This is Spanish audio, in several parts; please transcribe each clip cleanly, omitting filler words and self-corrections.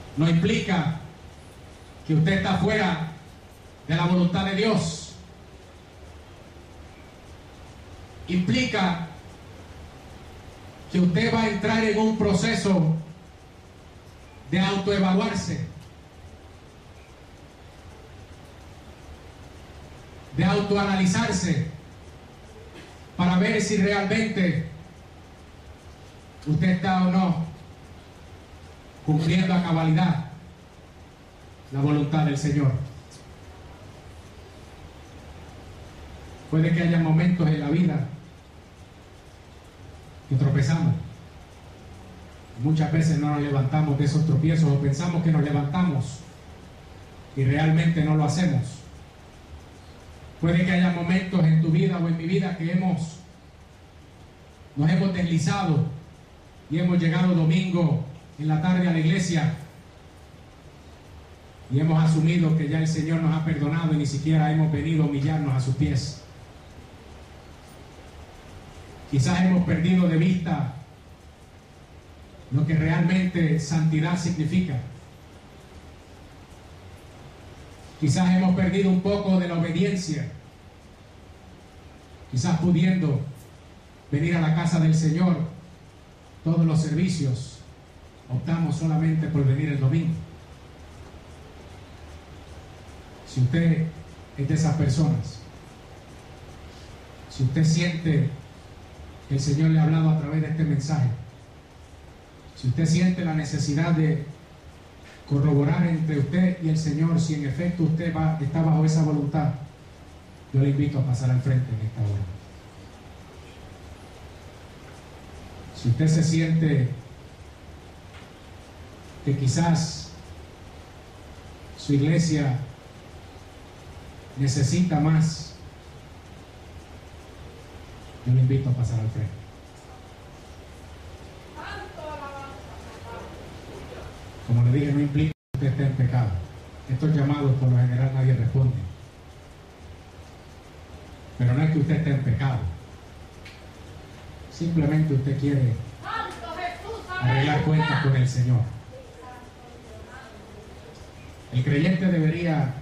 no implica que usted está fuera de la voluntad de Dios. Implica que usted va a entrar en un proceso de autoevaluarse, de autoanalizarse, para ver si realmente usted está o no cumpliendo a cabalidad la voluntad del Señor. Puede que haya momentos en la vida que tropezamos. Muchas veces no nos levantamos de esos tropiezos, o pensamos que nos levantamos y realmente no lo hacemos. Puede que haya momentos en tu vida o en mi vida que nos hemos deslizado y hemos llegado domingo en la tarde a la iglesia y hemos asumido que ya el Señor nos ha perdonado y ni siquiera hemos venido a humillarnos a sus pies. Quizás hemos perdido de vista lo que realmente santidad significa. Quizás hemos perdido un poco de la obediencia. Quizás pudiendo venir a la casa del Señor todos los servicios, optamos solamente por venir el domingo. Si usted es de esas personas, si usted siente que el Señor le ha hablado a través de este mensaje, si usted siente la necesidad de corroborar entre usted y el Señor si en efecto usted está bajo esa voluntad, yo le invito a pasar al frente en esta hora. Si usted se siente que quizás su iglesia necesita más, yo le invito a pasar al frente. Como le dije, no implica que usted esté en pecado. Estos llamados por lo general nadie responde. Pero no es que usted esté en pecado. Simplemente usted quiere arreglar cuentas con el Señor. El creyente debería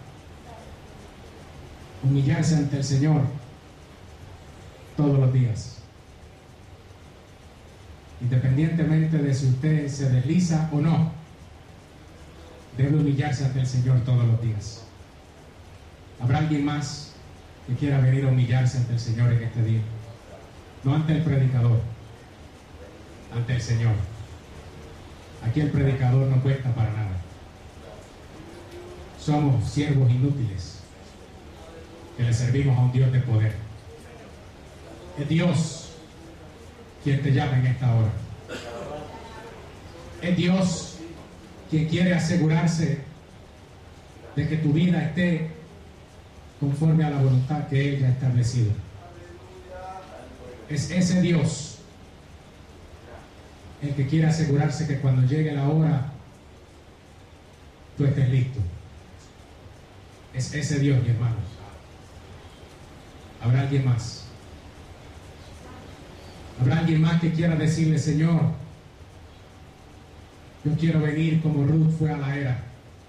humillarse ante el Señor todos los días, independientemente de si usted se desliza o no. Debe humillarse ante el Señor todos los días. ¿Habrá alguien más que quiera venir a humillarse ante el Señor en este día? No ante el predicador, ante el Señor. Aquí el predicador no cuesta para nada. Somos siervos inútiles que le servimos a un Dios de poder. Es Dios quien te llama en esta hora. Es Dios quien quiere asegurarse de que tu vida esté conforme a la voluntad que Él ya ha establecido. Es ese Dios el que quiere asegurarse que cuando llegue la hora tú estés listo. Es ese Dios, mi hermano. ¿Habrá alguien más? ¿Habrá alguien más que quiera decirle: Señor, yo quiero venir como Ruth fue a la era?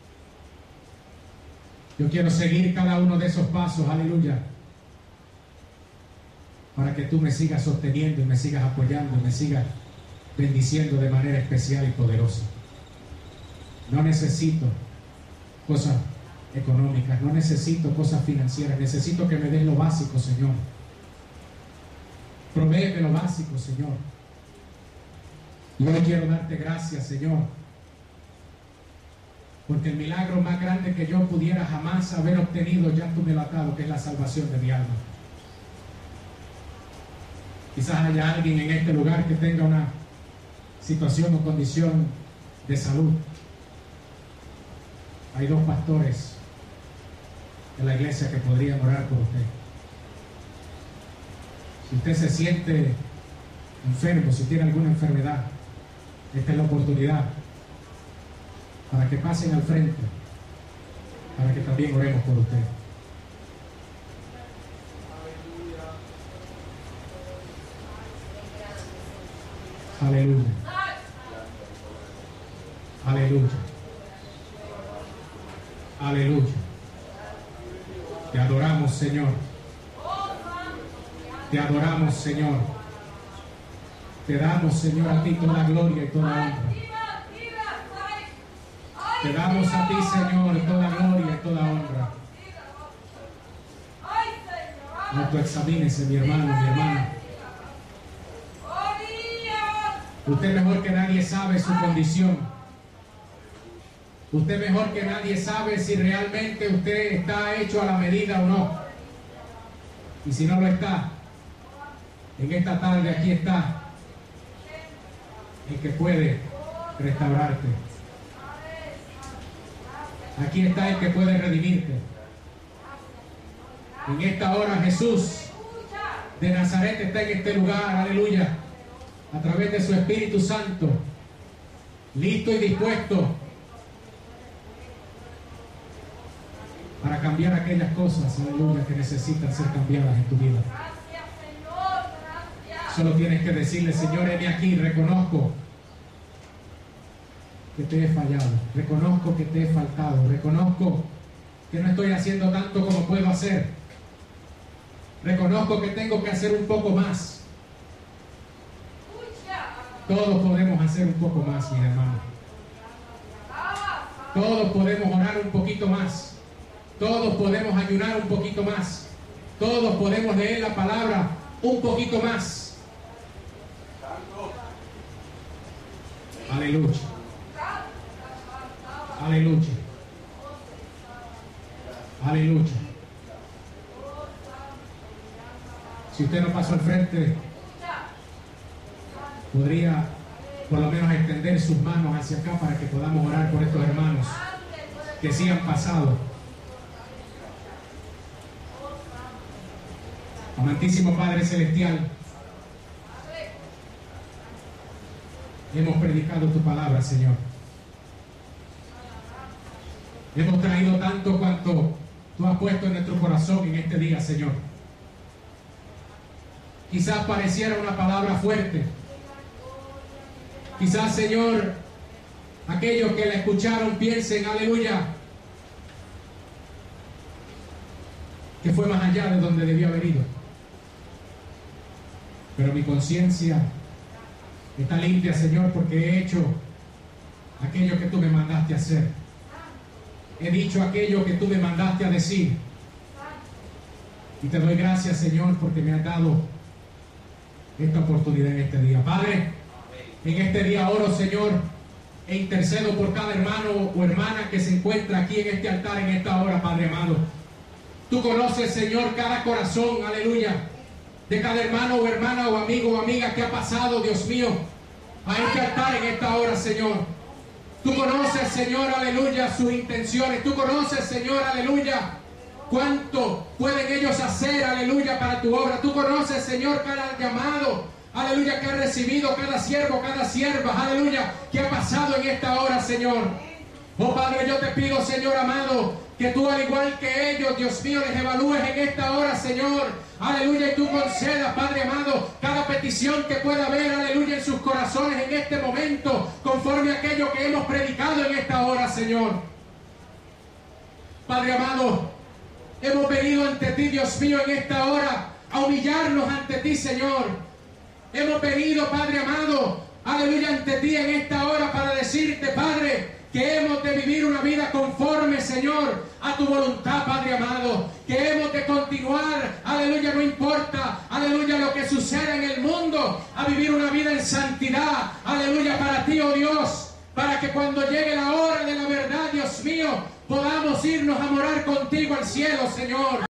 Yo quiero seguir cada uno de esos pasos, aleluya, para que tú me sigas sosteniendo y me sigas apoyando y me sigas bendiciendo de manera especial y poderosa. No necesito cosas económicas, no necesito cosas financieras, necesito que me des lo básico, Señor. Provéeme lo básico, Señor. Y hoy quiero darte gracias, Señor, porque el milagro más grande que yo pudiera jamás haber obtenido, ya tú me lo has dado, que es la salvación de mi alma. Quizás haya alguien en este lugar que tenga una situación o condición de salud. Hay dos pastores en la iglesia que podrían orar por usted. Si usted se siente enfermo, si tiene alguna enfermedad, esta es la oportunidad para que pasen al frente, para que también oremos por usted. Aleluya. Aleluya. Aleluya. Te adoramos, Señor. Te adoramos, Señor. Te damos, Señor, a ti toda gloria y toda honra. Te damos a ti, Señor, toda gloria y toda honra. Autoexamínese, mi hermano, mi hermana. Usted mejor que nadie sabe su condición. Usted mejor que nadie sabe si realmente usted está hecho a la medida o no. Y si no lo está, en esta tarde aquí está el que puede restaurarte. Aquí está el que puede redimirte. En esta hora Jesús de Nazaret está en este lugar, aleluya, a través de su Espíritu Santo, listo y dispuesto para cambiar aquellas cosas, aleluya, que necesitan ser cambiadas en tu vida. Solo tienes que decirle: Señor, heme aquí, reconozco que te he fallado, reconozco que te he faltado, reconozco que no estoy haciendo tanto como puedo hacer, reconozco que tengo que hacer un poco más. Todos podemos hacer un poco más, mi hermano. Todos podemos orar un poquito más. Todos podemos ayunar un poquito más. Todos podemos leer la palabra un poquito más. Aleluya. Aleluya. Aleluya. Si usted no pasó al frente, podría por lo menos extender sus manos hacia acá para que podamos orar por estos hermanos que sí han pasado. Amantísimo Padre Celestial, hemos predicado tu palabra, Señor. Hemos traído tanto cuanto tú has puesto en nuestro corazón en este día, Señor. Quizás pareciera una palabra fuerte. Quizás, Señor, aquellos que la escucharon piensen, aleluya, que fue más allá de donde debió haber ido. Pero mi conciencia está limpia, Señor, porque he hecho aquello que tú me mandaste a hacer. He dicho aquello que tú me mandaste a decir. Y te doy gracias, Señor, porque me has dado esta oportunidad en este día. Padre, en este día oro, Señor, e intercedo por cada hermano o hermana que se encuentra aquí en este altar en esta hora, Padre amado. Tú conoces, Señor, cada corazón, aleluya, de cada hermano o hermana o amigo o amiga que ha pasado, Dios mío, a este altar en esta hora, Señor. Tú conoces, Señor, aleluya, sus intenciones. Tú conoces, Señor, aleluya, cuánto pueden ellos hacer, aleluya, para tu obra. Tú conoces, Señor, cada llamado, aleluya, que ha recibido cada siervo, cada sierva, aleluya, que ha pasado en esta hora, Señor. Oh Padre, yo te pido, Señor amado, que tú, al igual que ellos, Dios mío, les evalúes en esta hora, Señor. Aleluya, y tú concedas, Padre amado, cada petición que pueda haber, aleluya, en sus corazones en este momento, conforme a aquello que hemos predicado en esta hora, Señor. Padre amado, hemos venido ante ti, Dios mío, en esta hora, a humillarnos ante ti, Señor. Hemos venido, Padre amado, aleluya, ante ti en esta hora para decirte, Padre, que hemos de vivir una vida conforme, Señor, a tu voluntad, Padre amado. Que hemos de continuar, aleluya, no importa, aleluya, lo que suceda en el mundo, a vivir una vida en santidad, aleluya, para ti, oh Dios, para que cuando llegue la hora de la verdad, Dios mío, podamos irnos a morar contigo al cielo, Señor.